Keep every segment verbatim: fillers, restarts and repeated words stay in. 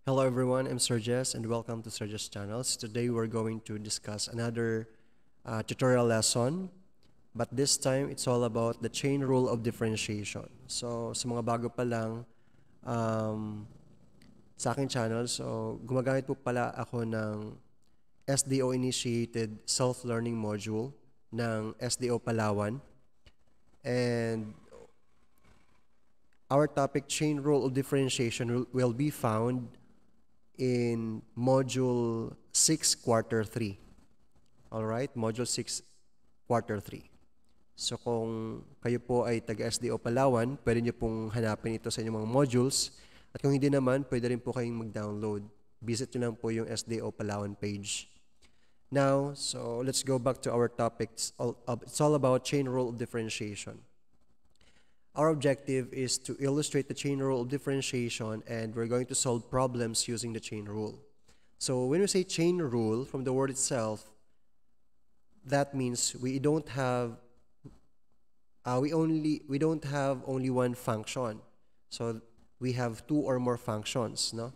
Hello everyone, I'm Serges and welcome to Serges Channels. Today we're going to discuss another uh, tutorial lesson, but this time it's all about the chain rule of differentiation. So sa mga bago pa lang um, sa aking channel, so gumagamit po pala ako ng S D O-initiated Self-Learning Module ng S D O-Palawan. And our topic, chain rule of differentiation, will be found in Module six, Quarter three. Alright, Module six, Quarter three. So kung kayo po ay taga-S D O Palawan, pwede nyo pong hanapin ito sa inyong mga modules. At kung hindi naman, pwede rin po kayong mag-download. Visit nyo lang po yung S D O Palawan page. Now, so let's go back to our topic. It's all, it's all about chain rule of differentiation. Our objective is to illustrate the chain rule of differentiation, and we're going to solve problems using the chain rule. So when we say chain rule, from the word itself, that means we don't have uh, we only we don't have only one function. So we have two or more functions, no?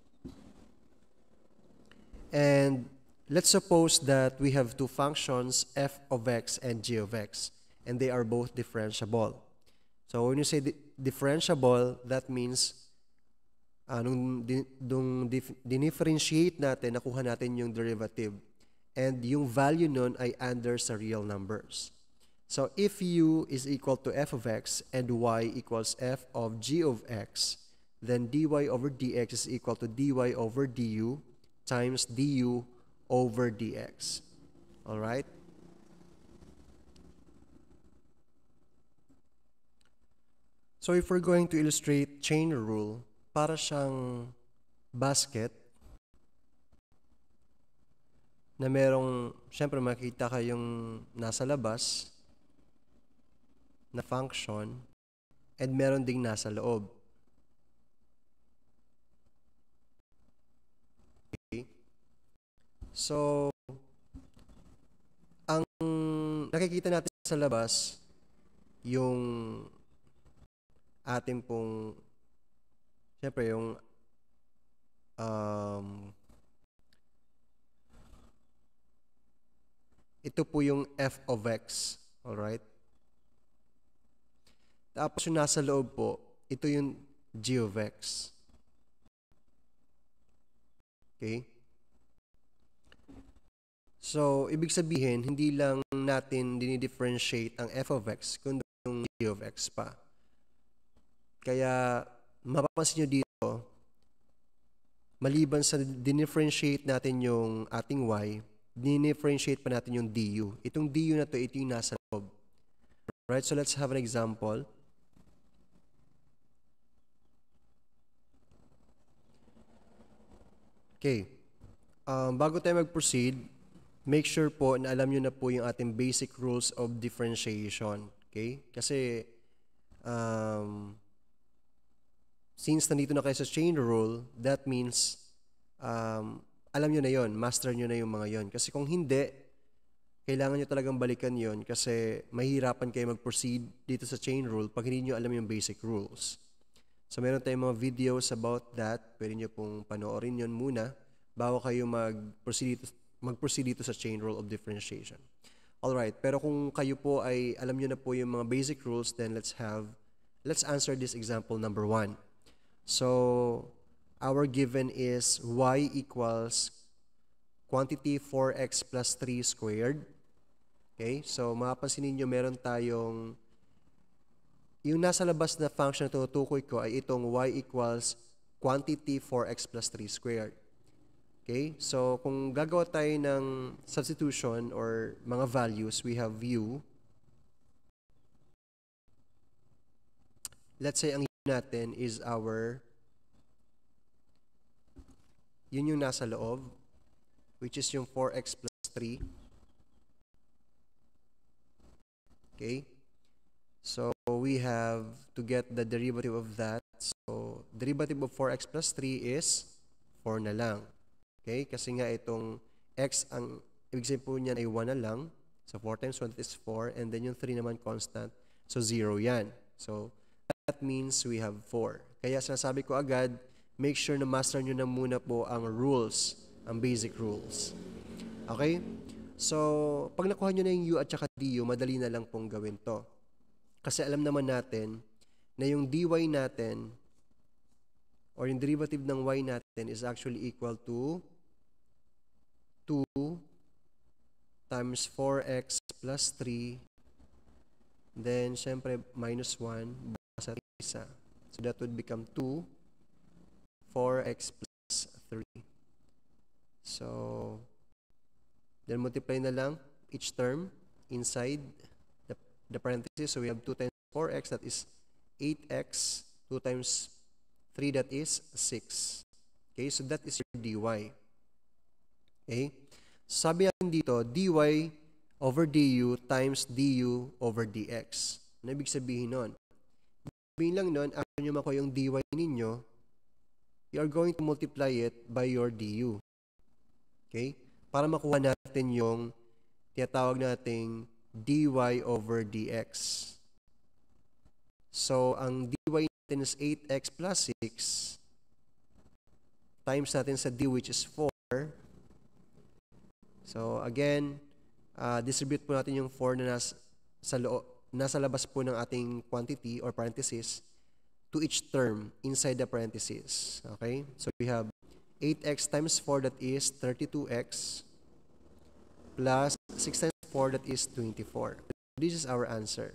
And let's suppose that we have two functions, f of x and g of x, and they are both differentiable. So when you say di differentiable, that means uh, nung, di nung dif dinifferentiate natin, nakuha natin yung derivative. And yung value nun ay under sa real numbers. So if u is equal to f of x and y equals f of g of x, then dy over dx is equal to dy over du times du over dx. Alright? So if we're going to illustrate chain rule, para siyang basket na merong, syempre makita kayong nasa labas na function and meron ding nasa loob. Okay. So, ang nakikita natin sa labas, yung ating pong, siyempre yung um, ito po yung f of x, alright? Tapos yung nasa loob po, ito yung g of x. Okay? So, ibig sabihin, hindi lang natin dinidifferentiate ang f of x, kundi yung g of x pa. Kaya, mapapansin nyo dito, maliban sa dinifferentiate natin yung ating y, dinifferentiate pa natin yung du. Itong du na to, ito yung nasa loob. Right? So, let's have an example. Okay. Um, bago tayo mag-proceed, make sure po na alam nyo na po yung ating basic rules of differentiation. Okay? Kasi, um, since nandito na kayo sa chain rule, that means, um, alam nyo na yon, master nyo na yung mga yon. Kasi kung hindi, kailangan nyo talagang balikan yon kasi mahirapan kayo mag-proceed dito sa chain rule pag hindi nyo alam yung basic rules. So, meron tayong mga videos about that. Pwede nyo pong panoorin yon muna bago kayo mag-proceed dito, mag-proceed dito sa chain rule of differentiation. Alright, pero kung kayo po ay alam nyo na po yung mga basic rules, then let's have, let's answer this example number one. So, our given is y equals quantity four x plus three squared. Okay? So, mapapansin ninyo meron tayong, yung nasa labas na function na tutukoy ko ay itong y equals quantity four x plus three squared. Okay? So, kung gagawa tayo ng substitution or mga values, we have u. Let's say ang natin is our, yun yung nasa loob, which is yung four x plus three. Okay? So, we have to get the derivative of that. So, derivative of four x plus three is four na lang. Okay? Kasi nga itong x, ang ibig sabihin po niyan ay one na lang. So, four times one is four, and then yung three naman constant. So, zero yan. So, that means we have four. Kaya sinasabi ko agad, make sure na master nyo na muna po ang rules, ang basic rules. Okay? So, pag nakuha nyo na yung u at saka du, madali na lang pong gawin to. Kasi alam naman natin na yung dy natin or yung derivative ng y natin is actually equal to two times four x plus three, then syempre minus one sa isa. So that would become two, four x plus three. So, then multiply na lang each term inside the, the parentheses. So we have two times four x, that is eight x, two times three, that is six. Okay, so that is your dy. Okay, sabi natin dito, dy over du times du over dx. Ano ibig sabihin nun? Sabihin lang nun, after nyo makuha yung dy ninyo, you are going to multiply it by your du. Okay? Para makuha natin yung tinatawag nating dy over dx. So, ang dy natin is eight x plus six times natin sa d, which is four. So, again, uh, distribute po natin yung four na nas, sa, loo, nasa labas po ng ating quantity or parenthesis to each term inside the parenthesis. Okay? So, we have eight x times four, that is thirty-two x, plus six times four, that is twenty-four. This is our answer.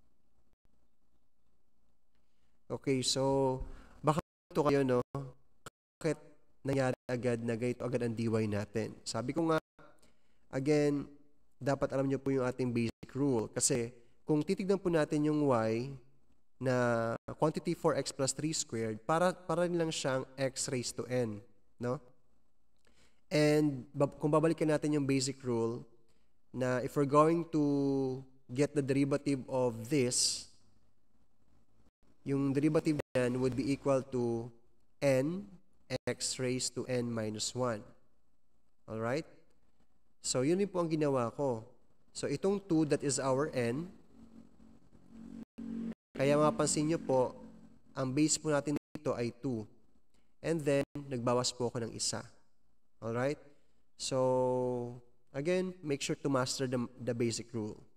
Okay, so, baka ito kayo, no? Bakit nangyari agad na ganito agad ang dy natin? Sabi ko nga, again, dapat alam nyo po yung ating basic rule. Kasi, kung titignan po natin yung y na quantity four x plus three squared, para, para lang siyang x raised to n. No? And, bab kung babalikan natin yung basic rule, na if we're going to get the derivative of this, yung derivative niyan would be equal to n x raised to n minus one. Alright? So, yun din po ang ginawa ko. So, itong two, that is our n. Kaya mapansin nyo po, ang base po natin dito ay two. And then, nagbawas po ako ng isa. Alright? So, again, make sure to master the, the basic rule.